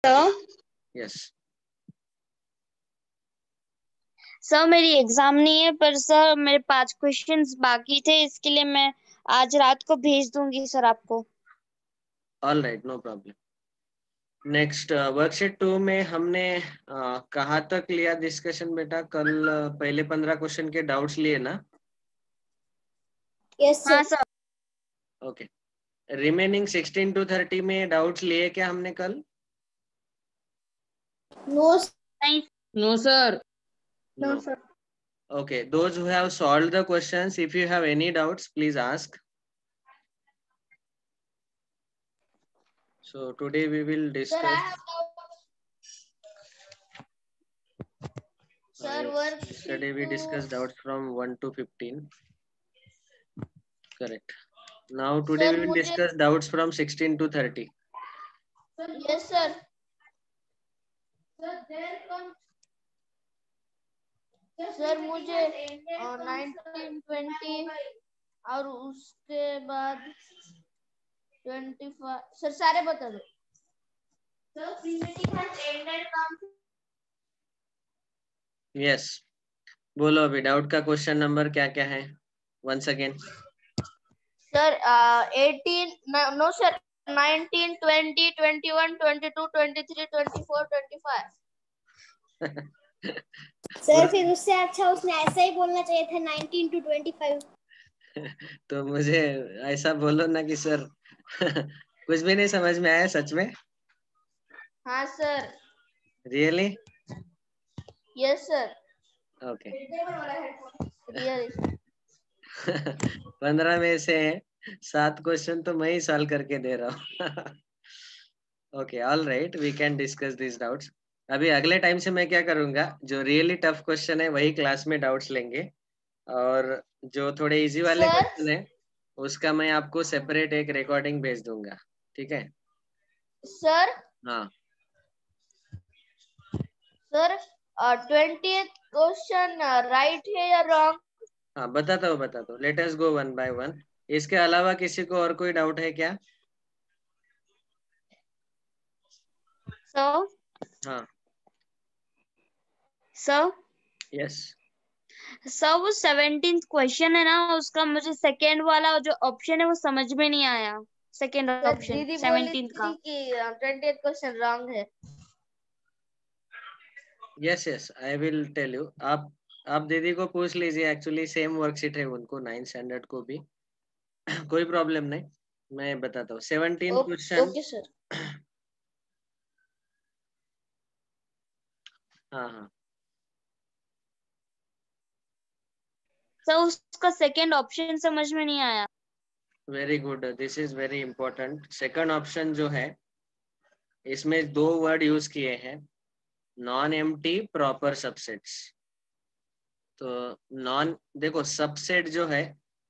Yes sir मेरी exam नहीं है, पर सर मेरे 5 क्वेश्चंस बाकी थे, इसके लिए मैं आज रात को भेज दूंगी सर आपको। All right, no problem. Next worksheet 2 में हमने कहाँ तक लिया डिस्कशन बेटा? कल पहले 15 क्वेश्चन के डाउट्स लिए ना? यस हाँ सर। ओके, रिमेनिंग 16 to 30 में डाउट्स लिए क्या हमने कल? नो नहीं। No sir. No sir. Okay, those who have solved the questions, if you have any doubts, please ask. So today we will discuss. Sir, yesterday we discussed doubts from 1 to 15. Correct. Now today we will discuss doubts from 16 to 30. Yes sir. Sir, there comes. Sir मुझे 1920 और उसके बाद 25 sir सारे बता दो। Yes. बोलो अभी doubt का क्वेश्चन नंबर क्या क्या है? Once again. Sir 18 no sir 19 20 21 22 23 24 25। Sir फिर उससे अच्छा उसने ऐसा ही बोलना चाहिए था 19 to 25। तो मुझे ऐसा बोलो ना कि सर कुछ भी नहीं समझ में आया सच में? हाँ sir. Really? Yes sir. Okay. Really. 15 में से 7 क्वेश्चन तो मैं ही सॉल्व करके दे रहा हूँ। Okay, all right, we can discuss this doubts. अभी अगले टाइम से मैं क्या करूंगा, जो रियली टफ क्वेश्चन है वही क्लास में डाउट्स लेंगे, और जो थोड़े इजी वाले क्वेश्चन है उसका मैं आपको सेपरेट एक रिकॉर्डिंग भेज दूंगा, ठीक है सर? हाँ सर 20th क्वेश्चन राइट है या रॉन्ग? हाँ बताता हूँ। Let us go one by one. इसके अलावा किसी को और कोई डाउट है क्या? सर? हाँ सर? यस। सर वो 17th क्वेश्चन है ना, उसका मुझे सेकेंड वाला जो ऑप्शन है वो समझ में नहीं आया। सेकेंड ऑप्शन 17th का। 20th क्वेश्चन रॉन्ग है। Yes yes, I will tell you. आप दीदी को पूछ लीजिए, एक्चुअली सेम वर्कशीट है उनको 9th स्टैंडर्ड को भी। कोई प्रॉब्लम नहीं, मैं बताता हूँ। 17 क्वेश्चन। Okay sir. हाँ हाँ सर उसका सेकेंड ऑप्शन समझ में नहीं आया। Very good, this is very important. Second option जो है इसमें 2 वर्ड यूज किए हैं, नॉन एम्प्टी प्रॉपर सबसेट्स। तो नॉन, देखो सबसेट जो है,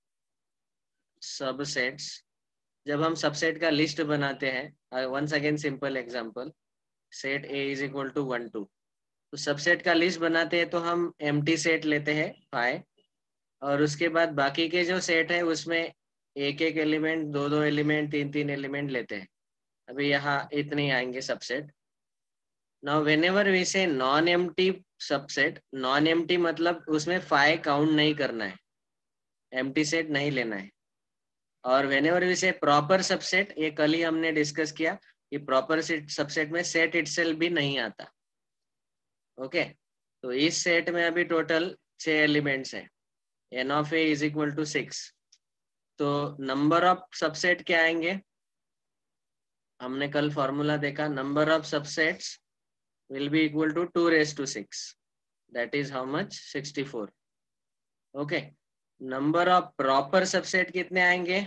सबसेट्स, जब हम सबसेट का लिस्ट बनाते हैं, once again simple example, set A is equal to 1 2, तो सबसेट का लिस्ट बनाते हैं तो हम एम्प्टी सेट लेते हैं फाइव, और उसके बाद बाकी के जो सेट है उसमें एक एक एलिमेंट, दो दो एलिमेंट, तीन तीन एलिमेंट लेते हैं। अभी यहाँ इतने ही आएंगे subset. Now whenever we say non empty subset, non empty मतलब उसमें फाइव काउंट नहीं करना है, एम्प्टी सेट नहीं लेना है। और whenever we say proper subset, ये कल ही हमने डिस्कस किया कि प्रॉपर सबसेट में सेट इटसेल्फ भी नहीं आता। ओके, तो इस सेट में अभी टोटल 6 एलिमेंट्स है, n of a is equal to 6। तो नंबर ऑफ सबसेट क्या आएंगे? हमने कल फॉर्मूला देखा, number of subsets will be equal to 2 raised to 6, that is how much? 64। Okay, number of proper subset कितने आएंगे?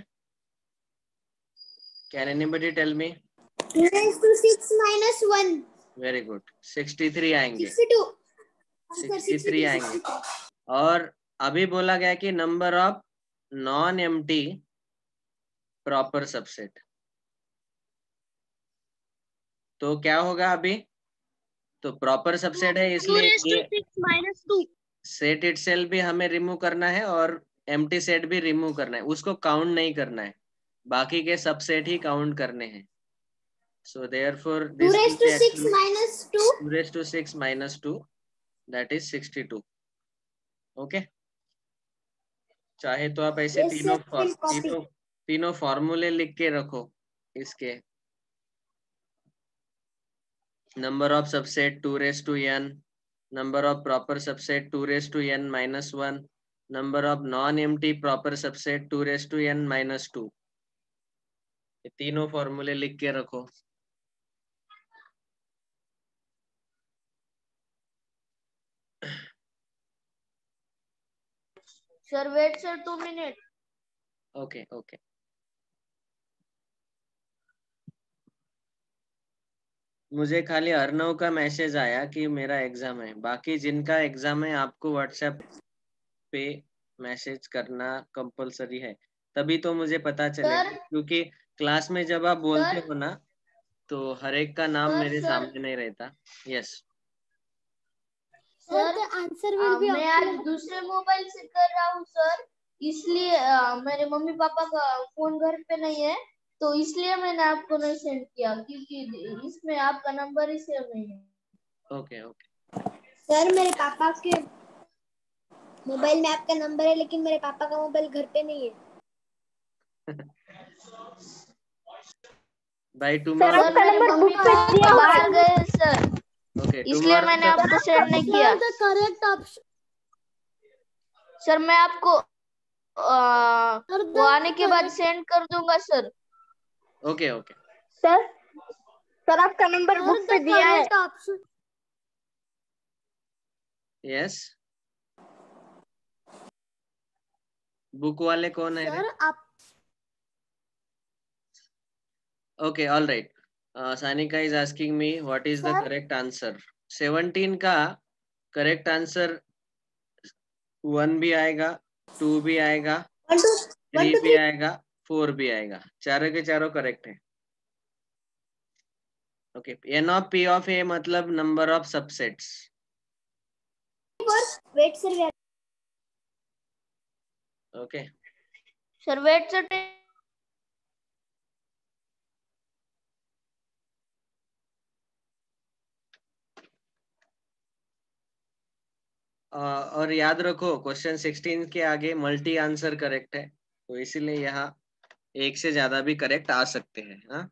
Can anybody tell me? 2 raised to 6 minus 1। वेरी गुड, 63 आएंगे। 62। 63 आएंगे। और अभी बोला गया कि number of non empty proper subset, तो क्या होगा अभी? तो प्रॉपर सबसेट है इसलिए ये सेट इटसेल्फ भी हमें रिमूव करना है और एम्प्टी सेट भी रिमूव करना है, उसको काउंट नहीं करना है, बाकी के सबसेट ही काउंट करने हैं। So therefore 2 this will raised be to 6 actually minus 2. 2 raised to 6 minus 2, that is 62. Okay, चाहे तो आप ऐसे Yes, sir. Will copy. तीनों फॉर्मूले लिख के रखो इसके. Number of subset 2 raised to n, number of proper subset 2 raised to n minus 1, number of non-empty proper subset 2 raised to n minus 2. ये तीनों फॉर्मूले लिख के रखो. Sir, wait, sir, 2 minutes. Okay, okay. मुझे खाली अर्णव का मैसेज आया कि मेरा एग्जाम है. बाकी जिनका एग्जाम है आपको व्हाट्सएप पे मैसेज करना कंपलसरी है, तभी तो मुझे पता चलेगा. क्योंकि क्लास में जब आप बोलते हो ना तो हर एक का नाम मेरे सामने नहीं रहता. Yes sir, the answer will be मैं आज दूसरे मोबाइल से कर रहा हूँ सर, इसलिए मेरे मम्मी पापा का फोन घर पे नहीं है, तो इसलिए मैंने आपको नहीं सेंड किया, क्योंकि इसमें आपका नंबर ही सेव नहीं है. Okay okay. सर, मेरे पापा के मोबाइल में आपका नंबर है, लेकिन मेरे पापा का मोबाइल घर पे नहीं है. भाई टुमारो सर, मेरे मम्मी पापा बाहर गए सर. ओके, इसलिए मैंने आपको सेंड नहीं किया. The correct option. सर मैं आपको वो आने के बाद सेंड कर दूंगा सर. Okay okay. सर आपका नंबर बुक पे दिया है. यस, बुक वाले कौन है? सर आप okay, all right. Sanika is asking me what is the correct answer. 17 का करेक्ट आंसर 1 भी आएगा, 2 भी आएगा, 3 भी आएगा, 4 भी आएगा. चारों के चारों करेक्ट है. Okay, N of P of A मतलब number of subsets. Wait sir. Okay sir wait sir. और याद रखो क्वेश्चन 16 के आगे मल्टी आंसर करेक्ट है, तो इसीलिए यहाँ एक से ज्यादा भी करेक्ट आ सकते हैं. हाँ,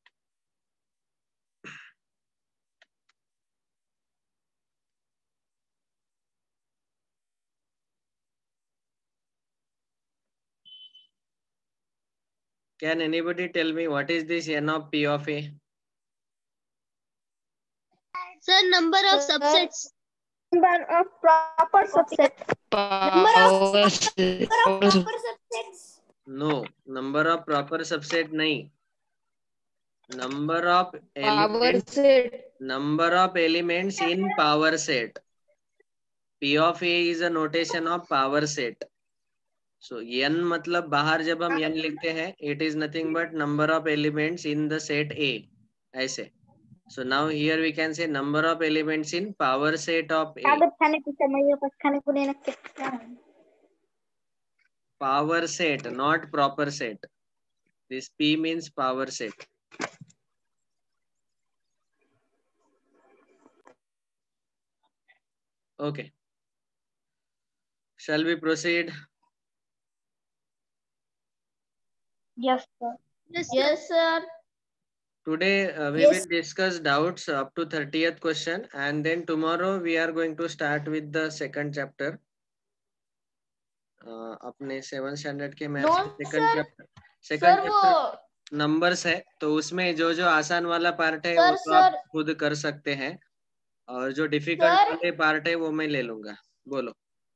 Can anybody tell me what is this n of p of a? Sir, number of subsets. Number of proper subsets. Number of proper subsets. No, number of proper subset नहीं. Number of elements. Number of elements in power set. P of a is a notation of power set. So n मतलब बाहर जब हम n लिखते हैं, it is nothing but number of elements in the set A. ऐसे. So now here we can say number of elements in power set of A. Power set, not proper set. This P means power set. Okay. Shall we proceed? Yes sir. Yes sir. Today we will discuss doubts up to 30th question, and then tomorrow we are going to start with the second chapter. अपने 7th standard के maths second chapter numbers है, तो उसमें जो जो आसान वाला part है वो तो आप खुद कर सकते हैं, और जो डिफिकल्ट वाले पार्ट है वो मैं ले लूंगा. बोलो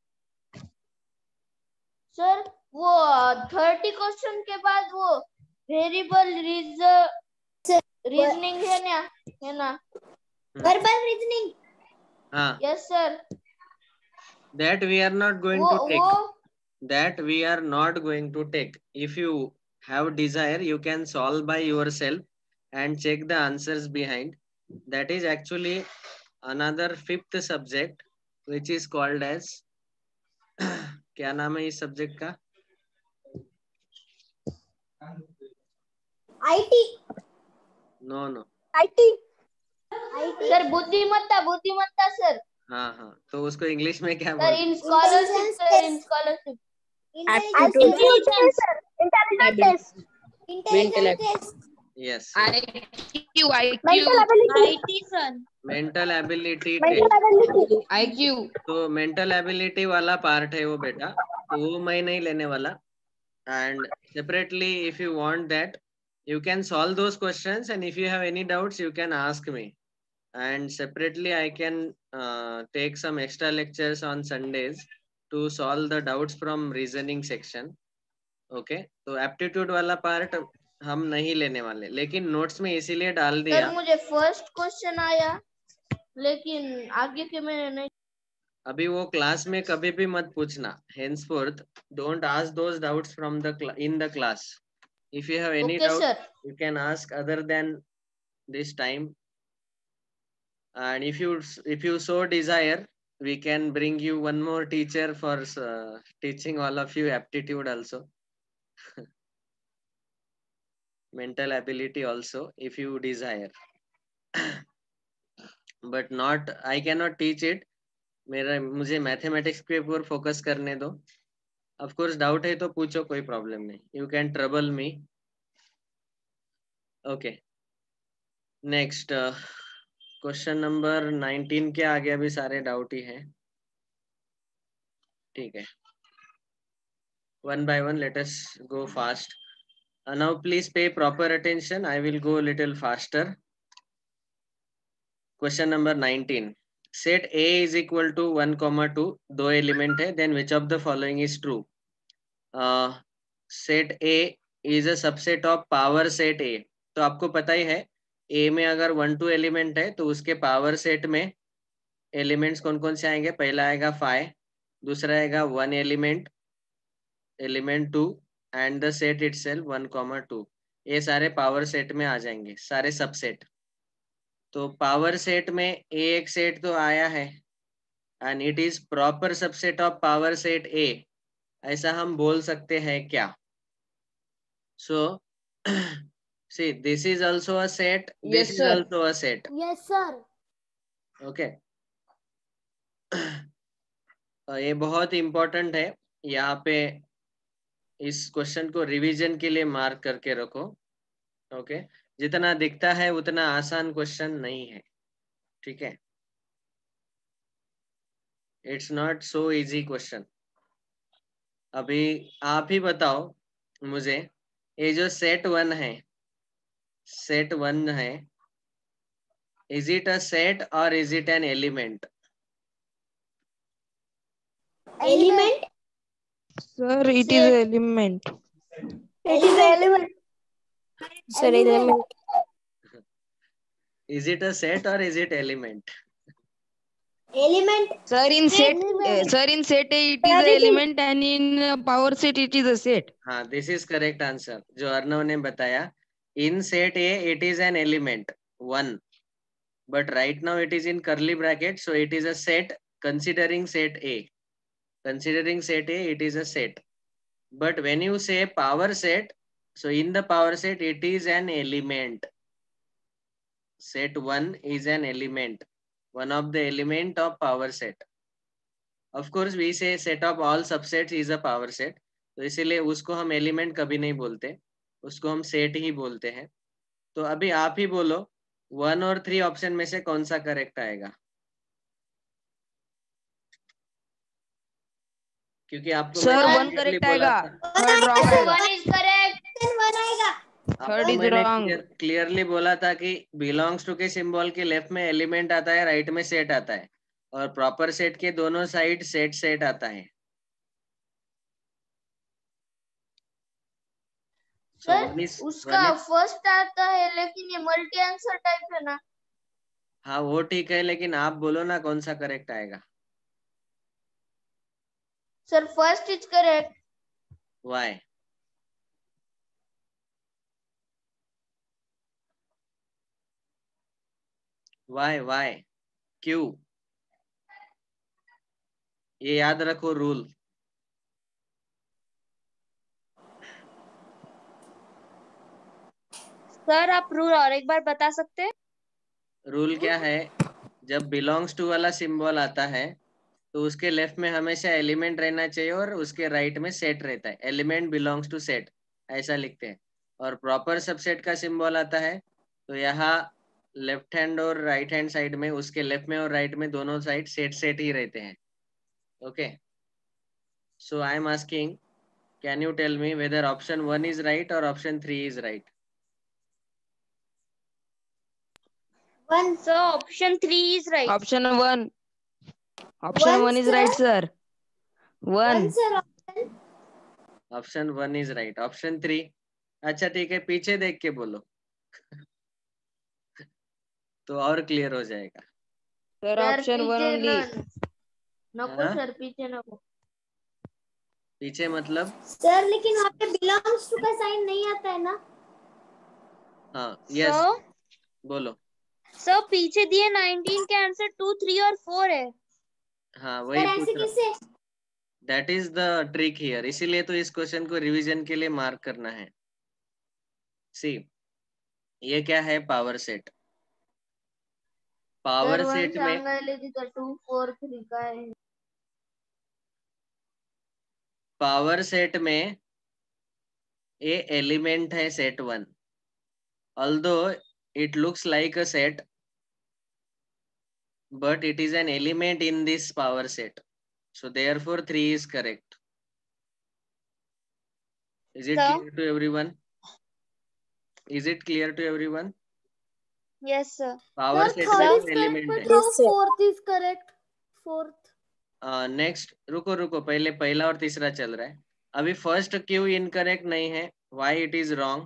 सर. वो 30 क्वेश्चन के बाद वो वेरिएबल रीजनिंग है ना वर्बल रीजनिंग. हाँ, yes sir. that we are not going to take. That we are not going to take. If you have desire, you can solve by yourself and check the answers behind. That is actually another 5th subject which is called as क्या नाम है इस subject का? IT. No. IT sir बुद्धिमत्ता sir. हाँ हाँ, तो उसको इंग्लिश में क्या सर बोलते in scholarship sir, in scholarship. Intelligence intelligent test Mental test हैं? यस, IQ, mental IQ, ability IT sir. Mental ability mental test. Ability IQ. तो मेंटल एबिलिटी वाला पार्ट है वो बेटा, तो वो मैं नहीं लेने वाला। And separately, if you want that, you can solve those questions, and if you have any doubts, you can ask me. And separately, I can take some extra lectures on Sundays to solve the doubts from reasoning section. Okay, तो aptitude वाला part हम नहीं लेने वाले, लेकिन notes में इसीलिए डाल दिया। सर मुझे फर्स्ट क्वेश्चन आया, लेकिन आगे के मैंने नहीं। अभी वो क्लास में कभी भी मत पूछना। henceforth don't ask those doubts from the in the class. If you have any okay doubt, sir. you can ask other than this time. And if you so desire, we can bring you one more teacher for teaching all of you aptitude also. Mental ability also, if you desire. But not, I cannot teach it. मुझे mathematics के ऊपर focus करने दो। Of course doubt है तो पूछो, कोई problem नहीं, you can trouble me. Okay, next question number 19 के आगे अभी सारे डाउट ही हैं। ठीक है, one by one, let us go fast. Now please pay proper attention, I will go a little faster. Question number 19. Set A is equal to 1, 2, दो element है, then which of the following is true? Set A is a subset of power set A. तो आपको पता ही है, A में अगर 1, 2 element है तो उसके पावर सेट में एलिमेंट्स कौन कौन से आएंगे? पहला आएगा 5, दूसरा आएगा 1 element, element 2 and the set itself 1, 2। ये सारे पावर सेट में आ जाएंगे, सारे सबसेट। तो पावर सेट में एक सेट तो आया है, and it is proper subset of power set A, ऐसा हम बोल सकते हैं क्या? So see, this is also a set, this Yes, is sir. also a set. Yes sir Okay. ये बहुत इंपॉर्टेंट है, यहाँ पे इस क्वेश्चन को रिवीजन के लिए मार्क करके रखो। ओके, जितना दिखता है उतना आसान क्वेश्चन नहीं है, ठीक है? It's not so easy question. अभी आप ही बताओ मुझे, ये जो सेट 1 है, सेट 1 है, इज इट अ सेट और is it an element? Element Sir, it is Set. an element. It is element Sir, element. Is it a set और is it element? Element Sir, in set, Element. sir, in set A, it is Sir, an it is- element, and in power set, it is a set. हाँ, this is correct answer जो अर्णव ने बताया। In set A it is an element 1, but right now it is in curly brackets, so it is a set considering set A. Considering set A, it is a set. But when you say power set, so in the power set, it is an element. Set 1 is an element, one of the element of power set. Of course, we say set of all subsets is a power set. तो इसीलिए उसको हम element कभी नहीं बोलते, उसको हम set ही बोलते हैं। तो अभी आप ही बोलो, 1 और 3 ऑप्शन में से कौन सा करेक्ट आएगा? क्योंकि आपको Sir, मैंने one clearly correct बोला आएगा, था, third wrong आएगा, 1 is correct। वन आएगा third आपको is मैंने wrong. क्लियरली बोला था कि बिलोंग्स टू के सिंबल के लेफ्ट में एलिमेंट आता है, राइट में सेट आता है, और प्रॉपर सेट के दोनों साइड सेट सेट आता है। सर उसका फर्स्ट आता है, लेकिन ये मल्टी आंसर टाइप है ना। हाँ वो ठीक है, लेकिन आप बोलो ना कौन सा करेक्ट आएगा? Sir first is correct. Why? Why why क्यों? ये याद रखो रूल। सर आप रूल और एक बार बता सकते हैं? रूल क्या है, जब बिलोंग्स टू वाला सिंबल आता है तो उसके लेफ्ट में हमेशा एलिमेंट रहना चाहिए और उसके राइट में सेट रहता है, एलिमेंट बिलोंग्स टू सेट ऐसा लिखते हैं। और प्रॉपर सबसेट का सिंबल आता है तो यहाँ लेफ्ट हैंड और राइट हैंड साइड में, उसके लेफ्ट में और राइट में दोनों साइड सेट सेट ही रहते हैं। Okay, so I am asking, can you tell me whether option 1 is right और option 3 is right? One. Sir, option 3 is right. Option 1. Option 1 is sir. right, sir. One 1. sir option. Option 1 is right. Option 3? अच्छा ठीक है, पीछे देख के बोलो तो और क्लियर हो जाएगा। Sir, Sir, option 1 पीछे only. नको हाँ? सर, पीछे नको। पीछे मतलब? सर लेकिन वहाँ पे बिलोंग्स टू का साइन नहीं आता है ना? हाँ, यस, सर, बोलो। सर पीछे दिए 19 के आंसर 2, 3 और 4 है। हाँ, वही सर पूछ ऐसे रहा। कैसे? That is the trick here, इसीलिए तो इस क्वेश्चन को रिवीजन के लिए मार्क करना है। सी, ये क्या है? Power set. Power sir 1 set में सांगायला तिथं 2, 4, 3 काय आहे? पावर सेट में ये एलिमेंट है set 1, although it looks like a set but it is an element in this power set, so therefore 3 is correct. Is it Sir? clear to everyone? Is it clear to everyone? Yes, sir. Power Sir, set third में is correct, element but है। how Yes, sir. fourth is correct? Fourth. Next, रुको रुको, पहले पहला और तीसरा चल रहा है, अभी फर्स्ट क्यों इनकरेक्ट नहीं है, व्हाई इट इज रॉन्ग?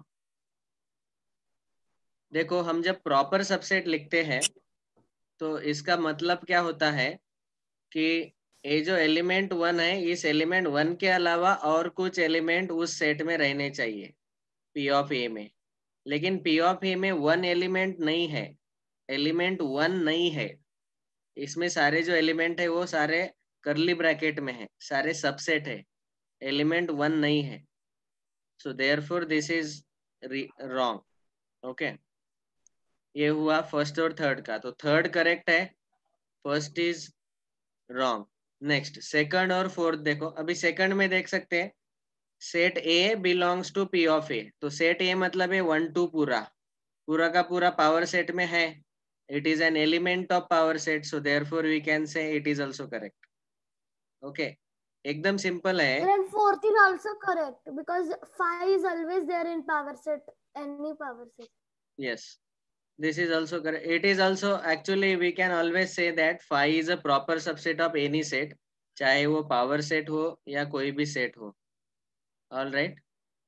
देखो, हम जब प्रॉपर सबसेट लिखते हैं तो इसका मतलब क्या होता है कि ये जो एलिमेंट 1 है, इस एलिमेंट 1 के अलावा और कुछ एलिमेंट उस सेट में रहने चाहिए पी ऑफ ए में। लेकिन पी ऑफ ए में 1 एलिमेंट नहीं है, एलिमेंट 1 नहीं है, इसमें सारे जो एलिमेंट है वो सारे करली ब्रैकेट में है, सारे सबसेट है, एलिमेंट 1 नहीं है। So therefore this is wrong. Okay, ये हुआ फर्स्ट और थर्ड का, तो थर्ड करेक्ट है, first is wrong. Next, second और फोर्थ देखो। अभी सेकंड में देख सकते हैं, set A belongs to P of A, तो सेट ए मतलब है 1 2 पूरा पूरा का पूरा पावर सेट में है, it is an element of power set, so therefore we can say it is also correct. Okay, एकदम सिंपल है। And fourth is also correct because 5 is always there in power set, any power set. Yes, this is also correct. It is also, actually we can always say that phi is a proper subset of any set, चाहे वो power set हो या कोई भी set हो। All right,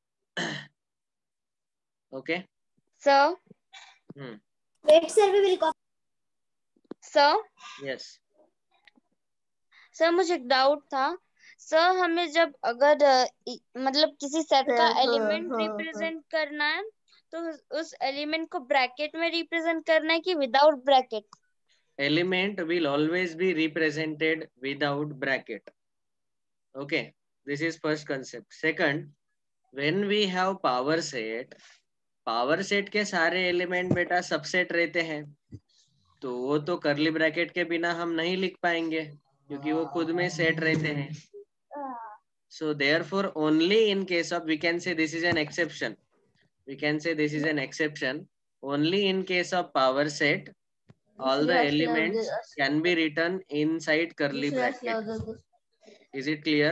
okay. Sir, Wait sir, we will copy. sir, yes, sir मुझे एक doubt था। सर हमें जब अगर मतलब किसी सेट का एलिमेंट रिप्रेजेंट करना है तो उस एलिमेंट को ब्रैकेट में रिप्रेजेंट करना है कि without bracket? element will always be represented without bracket. Okay, this is first concept. Second, when we have power set के सारे एलिमेंट बेटा सबसेट रहते हैं, तो वो तो करली ब्रैकेट के बिना हम नहीं लिख पाएंगे क्योंकि वो खुद में सेट रहते हैं। So therefore only in case of, we can say this is an exception, only in case of power set all the elements can be written inside curly bracket. Is it clear?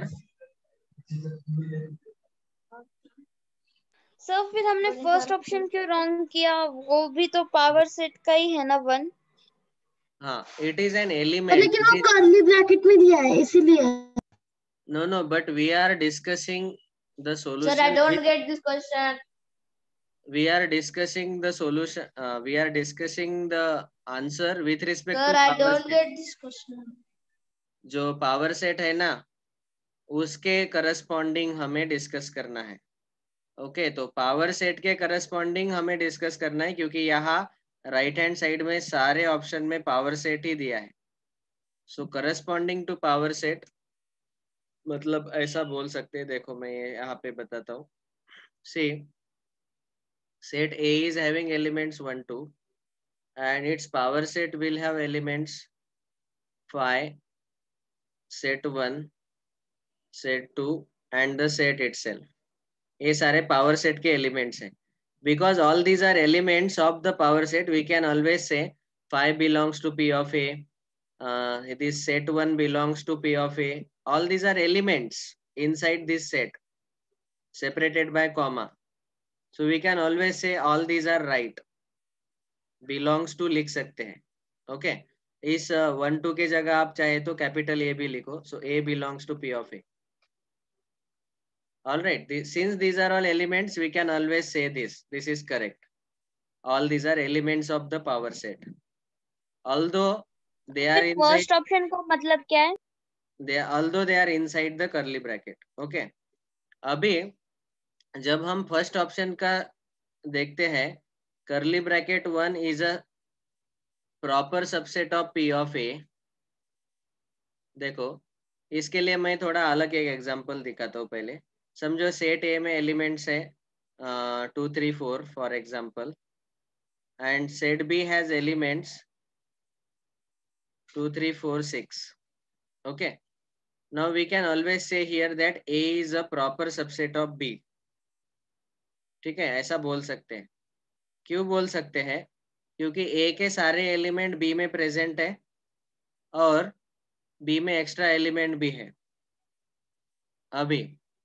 Sir फिर हमने first option क्यों wrong किया? वो भी तो power set का ही है ना 1। हाँ, it is an element. लेकिन वो कर्ली ब्रैकेट में दिया है इसीलिए। No, but we are discussing the solution. Sir, I don't get this question. We are discussing the solution. We are discussing the answer with respect Sir, to I power don't set. get this question. जो power set है ना, उसके corresponding हमें discuss करना है। Okay, तो power set के corresponding हमें डिस्कस करना है क्योंकि यहाँ राइट हैंड साइड में सारे ऑप्शन में पावर सेट ही दिया है। So corresponding to power set मतलब ऐसा बोल सकते हैं, देखो मैं ये यहाँ पे बताता हूँ। See, set A is having elements 1 2, and its power set will have elements phi, set 1, set 2 and the set itself. ये सारे power set के elements हैं. Because all these are elements of the power set, we can always say phi belongs to P of A. This set 1 belongs to P of A. All these are elements inside this set, separated by comma. So we can always say all these are right. Belongs to लिख सकते हैं. Okay. इस 1 2 के जगह आप चाहे तो capital A भी लिखो. So A belongs to P of A. All right. Since these are all elements, we can always say this. This is correct. All these are elements of the power set. Although they are inside. First option का मतलब क्या है? Although they are inside the curly bracket. Okay. अभी जब हम first option का देखते हैं, curly bracket 1 is a proper subset of P of A. देखो, इसके लिए मैं थोड़ा अलग एक एग्जांपल दिखाता हूँ. पहले समझो सेट ए में एलिमेंट्स है 2 3 4 for example, and set B has elements 2 3 4 6. Okay, now we can always say here that A is a proper subset of B. ठीक है, ऐसा बोल सकते हैं. क्यों बोल सकते हैं? क्योंकि ए के सारे एलिमेंट बी में प्रेजेंट है और बी में एक्स्ट्रा एलिमेंट भी है. अभी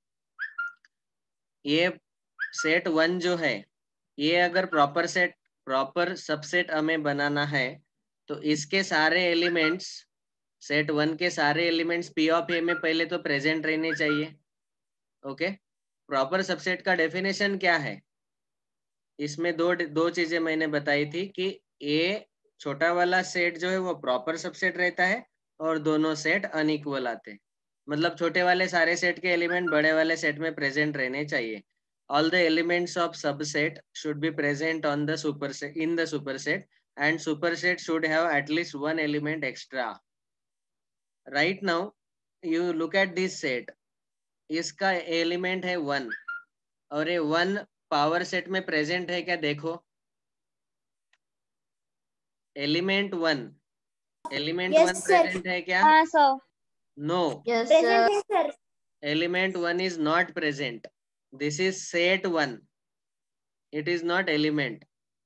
ये सेट 1 जो है, ये अगर प्रॉपर सबसेट हमें बनाना है तो इसके सारे एलिमेंट्स, सेट 1 के सारे एलिमेंट्स पी ऑफ ए में पहले तो प्रेजेंट रहने चाहिए. ओके, प्रॉपर सबसेट का डेफिनेशन क्या है? इसमें दो चीजें मैंने बताई थी कि ए छोटा वाला सेट जो है वो प्रॉपर सबसेट रहता है और दोनों सेट अनइक्वल आते हैं. मतलब छोटे वाले सारे सेट के एलिमेंट बड़े वाले सेट में प्रेजेंट रहने चाहिए. All the elements of subset should be present on the superset, in the superset, and superset should have at least one element extra. Right now, you look at this set. इसका element है 1 और ये 1 power set में present है क्या? देखो, element 1 present है क्या? हाँ सर. No, Yes, sir. एलिमेंट 1 is not present. This is set 1. It is not element.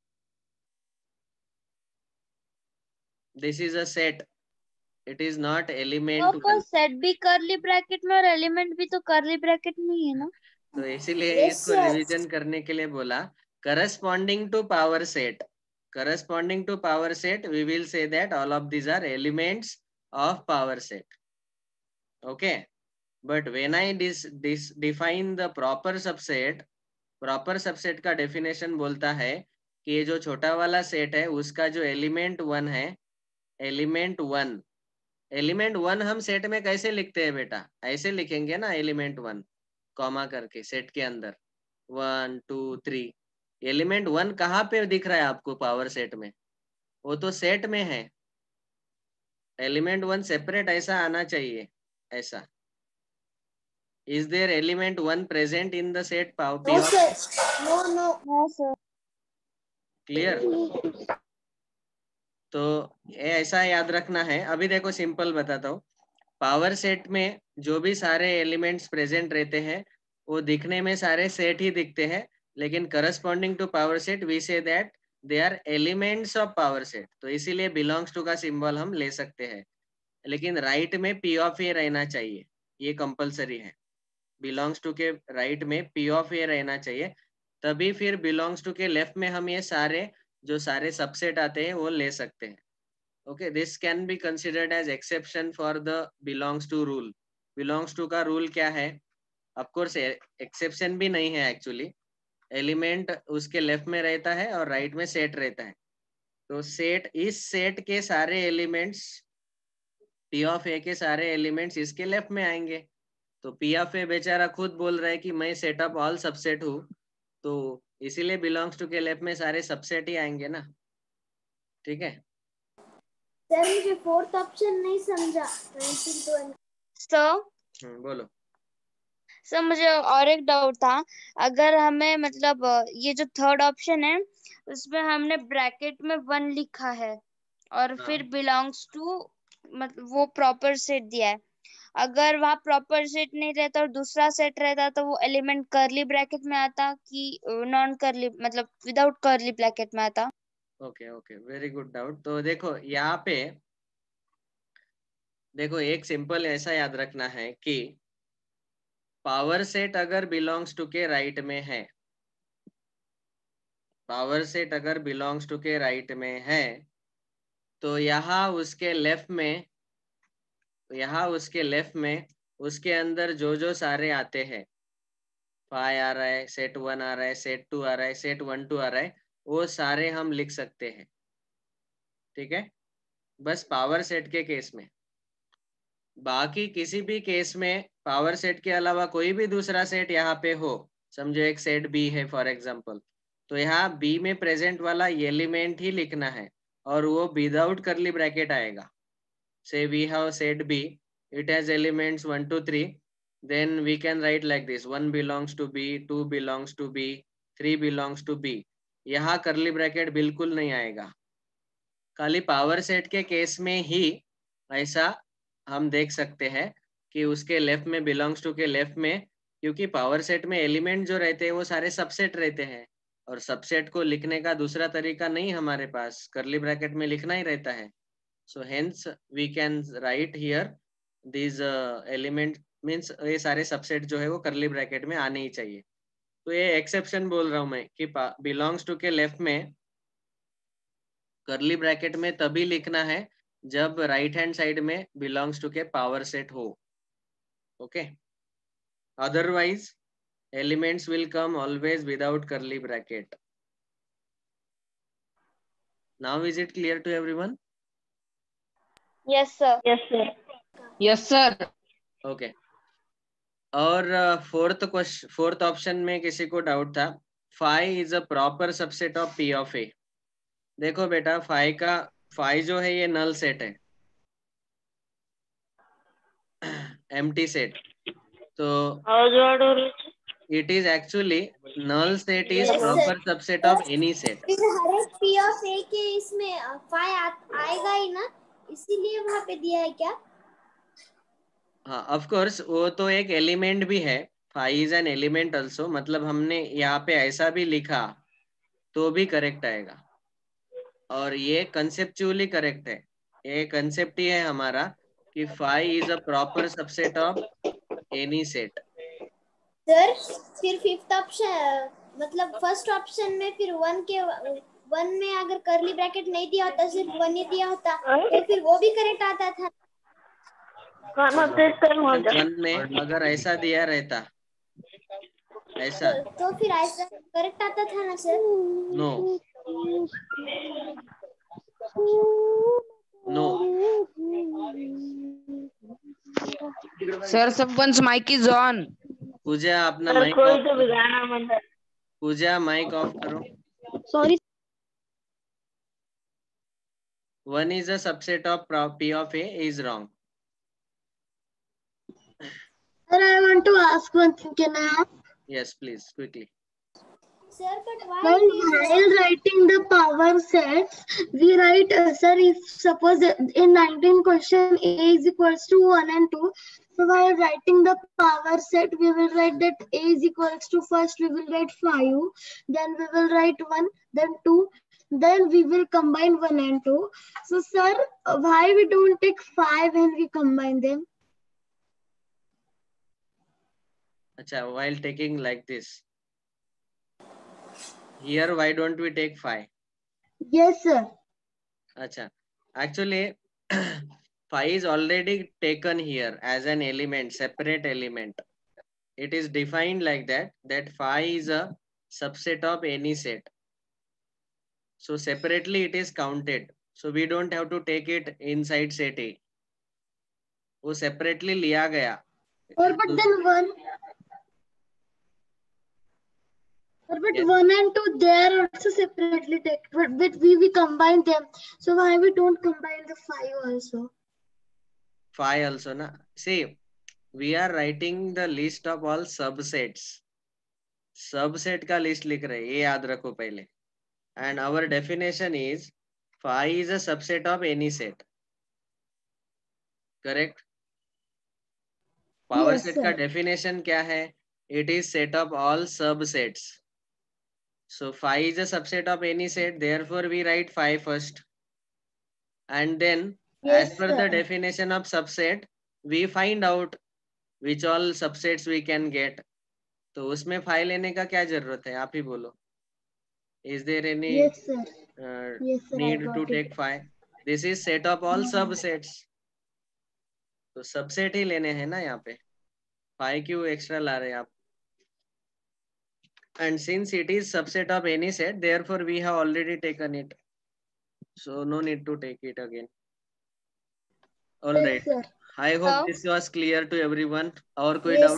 This is a set. It is not element 1. Set भी कर्ली ब्रैकेट में और एलिमेंट भी तो कर्ली ब्रैकेट में ही है ना. तो इसीलिए Yes, इसको sir. रिवीजन करने के लिए बोला corresponding to power set. Corresponding to power set, we will say that all of these are elements of power set. Okay. But when I define the proper subset का definition बोलता है कि ये जो छोटा वाला सेट है उसका जो एलिमेंट 1 है, एलिमेंट 1 हम सेट में कैसे लिखते हैं बेटा? ऐसे लिखेंगे ना, एलिमेंट 1 कॉमा करके सेट के अंदर 1 2 3. एलिमेंट 1 कहाँ पे दिख रहा है आपको पावर सेट में? वो तो सेट में है. एलिमेंट 1 सेपरेट ऐसा आना चाहिए, ऐसा. Is there element 1 present in the set P No, of? sir. No. हाँ सर. Clear? तो ये ऐसा याद रखना है. अभी देखो सिंपल बताता हूँ. पावर सेट में जो भी सारे एलिमेंट्स प्रेजेंट रहते हैं वो दिखने में सारे सेट ही दिखते हैं, लेकिन corresponding to power set we say that they are elements of power set. तो इसीलिए बिलोंग्स टू का सिंबल हम ले सकते हैं, लेकिन राइट में पी ऑफ ए रहना चाहिए. ये कंपलसरी है. बिलोंग्स टू के राइट में पी ऑफ ए रहना चाहिए, तभी फिर बिलोंग्स टू के लेफ्ट में हम ये जो सारे सबसेट आते हैं वो ले सकते हैं. Okay, this can be considered as exception for the belongs to rule. Belongs to का रूल क्या है? ऑफ कोर्स एक्सेप्शन भी नहीं है एक्चुअली. एलिमेंट उसके लेफ्ट में रहता है और राइट में सेट रहता है. तो इस सेट के सारे एलिमेंट्स, पी ऑफ ए के सारे एलिमेंट्स इसके लेफ्ट में आएंगे. तो पी ऑफ ए बेचारा खुद बोल रहा है कि मैं सेट ऑफ ऑल सबसेट हूँ, तो इसीलिए बिलोंग्स टू के लेफ्ट में सारे सबसेट ही आएंगे ना. ठीक है सर, मुझे फोर्थ ऑप्शन नहीं समझा. 19 to सर बोलो. सर मुझे और एक डाउट था, अगर हमें मतलब ये जो थर्ड ऑप्शन है उसमें हमने ब्रैकेट में 1 लिखा है और हाँ फिर बिलोंग्स टू मतलब वो प्रॉपर सेट दिया है, अगर वहाँ प्रॉपर सेट नहीं रहता और दूसरा सेट रहता तो वो एलिमेंट कर्ली ब्रैकेट में आता कि नॉन कर्ली मतलब विदाउट कर्ली ब्रैकेट में आता? Okay okay, very good doubt. तो देखो यहाँ पे देखो एक सिंपल ऐसा याद रखना है कि पावर सेट अगर बिलोंग्स टू के राइट में है, पावर सेट अगर बिलोंग्स टू के राइट में है, तो यहाँ उसके लेफ्ट में, उसके अंदर जो जो सारे आते हैं, 5 आ रहा है, सेट 1 आ रहा है, सेट 2 आ रहा है, सेट 1 2 आ रहा है, वो सारे हम लिख सकते हैं। ठीक है, बस पावर सेट के केस में। बाकी किसी भी केस में पावर सेट के अलावा कोई भी दूसरा सेट यहाँ पे हो, समझो एक सेट बी है फॉर एग्जांपल, तो यहाँ बी में प्रेजेंट वाला एलिमेंट ही लिखना है और वो विदाउट करली ब्रैकेट आएगा। Say we have set B, it has elements 1 2 3, then we can write like this: 1 belongs to b, 2 belongs to b, 3 belongs to b। यहाँ करली ब्रैकेट बिल्कुल नहीं आएगा। खाली पावर सेट के केस में ही ऐसा हम देख सकते हैं कि उसके लेफ्ट में बिलोंग्स टू के लेफ्ट में, क्योंकि पावर सेट में एलिमेंट जो रहते हैं वो सारे सबसेट रहते हैं और सबसेट को लिखने का दूसरा तरीका नहीं हमारे पास, करली ब्रैकेट में लिखना ही रहता है। So hence we can write here this element means ये सारे सबसेट जो है वो करली ब्रैकेट में आने ही चाहिए। तो ये एक्सेप्शन बोल रहा हूँ मैं कि बिलोंग्स टू के लेफ्ट में करली ब्रैकेट में तभी लिखना है जब राइट हैंड साइड में बिलोंग्स टू के पावर सेट हो। Okay, otherwise elements will come always without curly bracket. Now is it clear to everyone? Yes sir. Yes sir. Okay, और फोर्थ ऑप्शन में किसी को डाउट था, phi is a proper subset of P of A. देखो बेटा, phi जो है ये नल सेट है, एम्प्टी सेट, तो it is actually null set is Yes, sir. Proper subset of any set. फिर हर एक पी ऑफ ए के इसमें आएगा ही ना, इसीलिए वहां पे दिया है क्या? हाँ ऑफ कोर्स, वो तो एक एलिमेंट भी है, phi is an element also, मतलब हमने यहाँ पे ऐसा भी लिखा तो भी करेक्ट आएगा और ये कंसेप्चुअली करेक्ट है। ये कंसेप्ट ही है हमारा कि phi is a proper subset of any set. Sir फिर फिफ्थ ऑप्शन मतलब फर्स्ट ऑप्शन में फिर वन में अगर करली ब्रैकेट नहीं दिया होता, सिर्फ वन ही दिया होता, तो फिर वो भी करेक्ट आता था। वन में अगर ऐसा दिया रहता, ऐसा तो फिर ऐसा करेक्ट आता था ना sir? No no. Sir, someone's mic is on. Pooja अपना माइक ऑफ करो, पूजा माइक ऑफ करो। Sorry. One is a subset of P of A is wrong. Sir, I want to ask one thing. Can I ask? Yes, please, quickly. Sir, but why While it is writing the power sets, we write, sir, if suppose in 19 question A is equals to 1 and 2, so while writing the power set, we will write that A is equals to, first we will write 5, then we will write 1, then 2, then we will combine 1 and 2. So, sir, why we don't take 5 and we combine them? Acha, while taking like this. Here, why don't we take 5? Yes, sir. Acha, actually, 5 is already taken here as an element, separate element. It is defined like that 5 is a subset of any set. So separately it is counted. So we don't have to take it inside set A. वो separately लिया गया. Or but then 1. But Yes. 1 and 2 they are also separately taken, but we combine them. So why we don't combine the 5 also? 5 also na. See, we are writing the list of all subsets. Subset का list लिख रहे हैं, ये याद रखो पहले. And our definition is phi is a subset of any set. Correct. Power Yes, set sir. का definition क्या है? It is set of all subsets. So phi is a subset of any set, therefore we write phi first. And then Yes, as per the sir. definition of subset, we find out which all subsets we can get. तो उसमें phi लेने का क्या जरूरत है, आप ही बोलो. Is there any Yes, sir. Yes, sir. I need to got it. take phi? This is set of all subsets. तो सबसेट ही लेने हैं ना यहाँ पे. phi क्यों एक्स्ट्रा ला रहे हैं आप? And since it is subset of any set, therefore we have already taken it. So no need to take it again. All Yes, right. sir. I hope So- this was clear to everyone. और कोई Yes. doubt?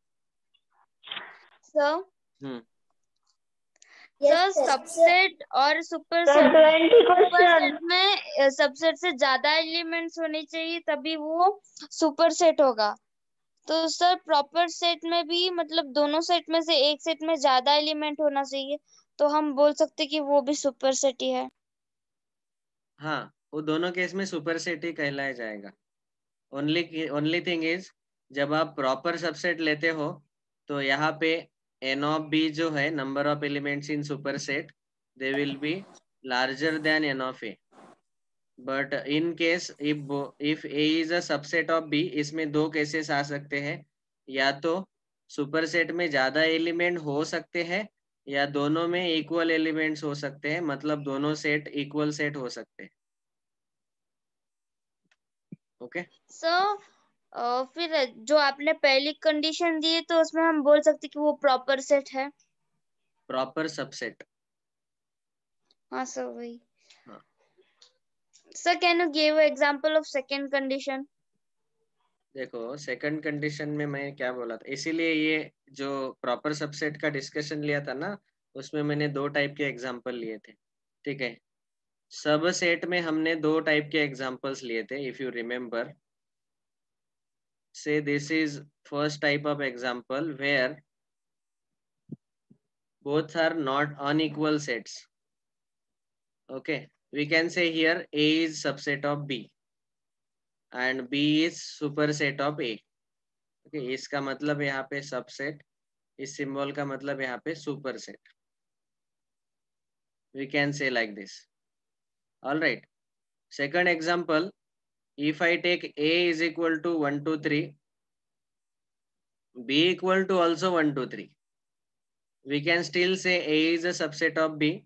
So, Hmm. Yes, sir sir. Subset और superset में subset से ज्यादा elements होने चाहिए तभी वो सुपरसेट होगा. तो सर प्रॉपर सेट में भी मतलब दोनों सेट में से एक सेट में ज्यादा एलिमेंट होना चाहिए, तो हम बोल सकते कि वो भी सुपरसेट ही है. हाँ, वो दोनों केस में सुपरसेट ही कहलाया जाएगा. ओनली थिंग इज, जब आप प्रॉपर सबसेट लेते हो तो यहाँ पे n of b जो है, number of elements in superset, they will be larger than n of a. But in case if a is a subset of b, इसमें दो केसेस आ सकते हैं. या तो सुपरसेट में ज्यादा एलिमेंट हो सकते हैं या दोनों में इक्वल एलिमेंट्स हो सकते हैं, मतलब दोनों सेट इक्वल सेट हो सकते हैं. ओके. सो फिर जो आपने पहली कंडीशन दी तो उसमें हम बोल सकते कि वो प्रॉपर सेट है. Proper subset. हाँ सर वही. हाँ. Sir can you give example of second condition? देखो, सेकंड कंडीशन में मैं क्या बोला था, इसीलिए ये जो प्रॉपर सबसेट का डिस्कशन लिया था ना, उसमें मैंने दो टाइप के एग्जांपल लिए थे. ठीक है. सब सेट में हमने दो टाइप के एग्जांपल्स लिए थे, if you remember. Say this is first type of example where both are not unequal sets. Okay, we can say here A is subset of B and B is superset of A. Okay, इसका मतलब यहाँ पे subset, इस symbol का मतलब यहाँ पे superset. We can say like this. All right. Second example, if I take A is equal to 1 2 3, B equal to also 1 2 3, we can still say A is a subset of B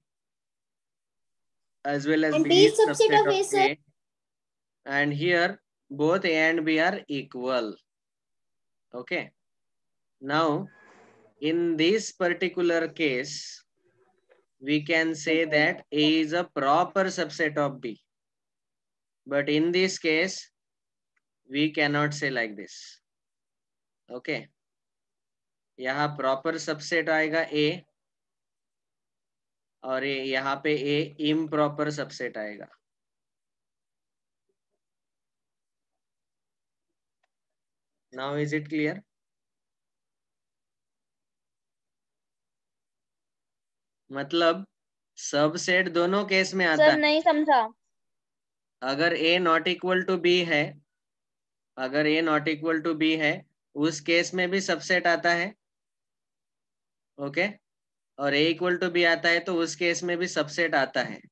as well as And B B is is subset of A, sir. A. And here both A and B are equal. Okay. Now in this particular case, we can say that A is a proper subset of B. But in this case, we cannot say like this. Okay. यहाँ proper subset आएगा A और यहाँ पे A improper subset आएगा. Now is it clear? मतलब सबसेट दोनों case में आता सर है. नहीं समझा. अगर A not equal to B है, अगर A not equal to B है, उस केस में भी सबसेट आता है. ओके. और A इक्वल टू B आता है तो उस केस में भी सबसेट आता है.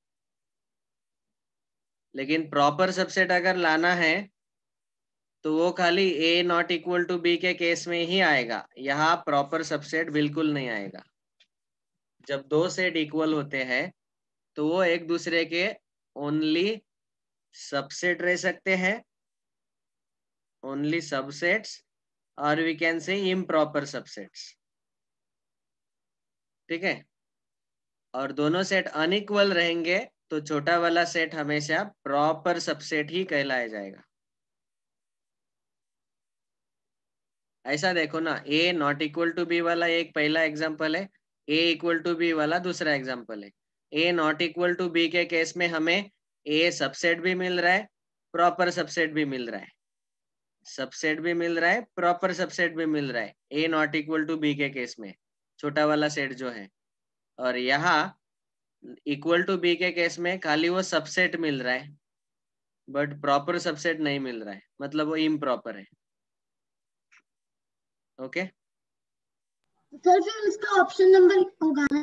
लेकिन प्रॉपर सबसेट अगर लाना है तो वो खाली A not equal to B के केस में ही आएगा. यहाँ प्रॉपर सबसेट बिल्कुल नहीं आएगा. जब दो सेट इक्वल होते हैं तो वो एक दूसरे के ओनली सबसेट रह सकते हैं, ओनली सबसेट्स, और we can say improper subsets. ठीक है. और दोनों सेट अनइक्वल रहेंगे तो छोटा वाला सेट हमेशा प्रॉपर सबसेट ही कहलाया जाएगा. ऐसा देखो ना, A not equal to B वाला एक पहला एग्जांपल है, A इक्वल टू B वाला दूसरा एग्जांपल है. A not equal to B के केस में हमें A सबसेट भी मिल रहा है, प्रॉपर सबसेट भी मिल रहा है. सबसेट भी मिल रहा है, प्रॉपर सबसेट भी मिल रहा है, A not equal to B के केस में, छोटा वाला सेट जो है। और यहाँ इक्वल टू बी के केस में खाली वो सबसेट मिल रहा है, बट प्रॉपर सबसेट नहीं मिल रहा है, मतलब वो इम्प्रॉपर है। ओके सर फिर इसका ऑप्शन नंबर होगा ना?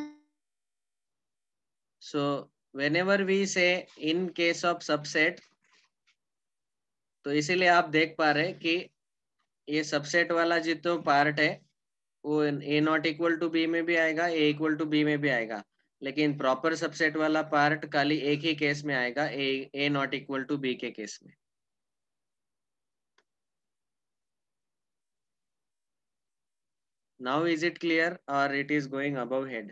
सो whenever we say in case of subset, तो इसीलिए आप देख पा रहे कि ये सबसेट वाला जितना पार्ट है वो A not equal to B में भी आएगा, ए इक्वल टू बी में भी आएगा, लेकिन प्रॉपर सबसेट वाला पार्ट खाली एक ही केस में आएगा, A not equal to B के केस में। Now is it clear or it is going above head?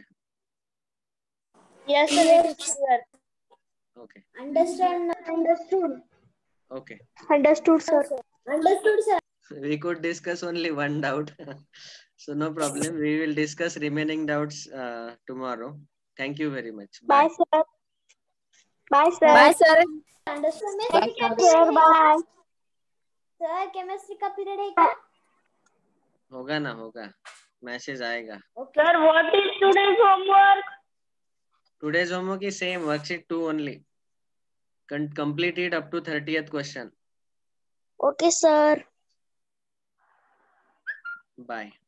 Yes, sir. It is clear. Okay. Understood, Okay. Sir. understood, sir. We could discuss only one doubt. So no problem. We will discuss remaining doubts tomorrow. Thank you very much. Bye. sir. Bye, sir. Bye, sir. Understood, Bye, miss. sir. Bye. Sir chemistry का period है क्या? होगा ना, होगा, message आएगा। Sir, what is today's homework? Today's homework is same, worksheet 2 only. Complete it up to 30th question. Okay, sir. Bye.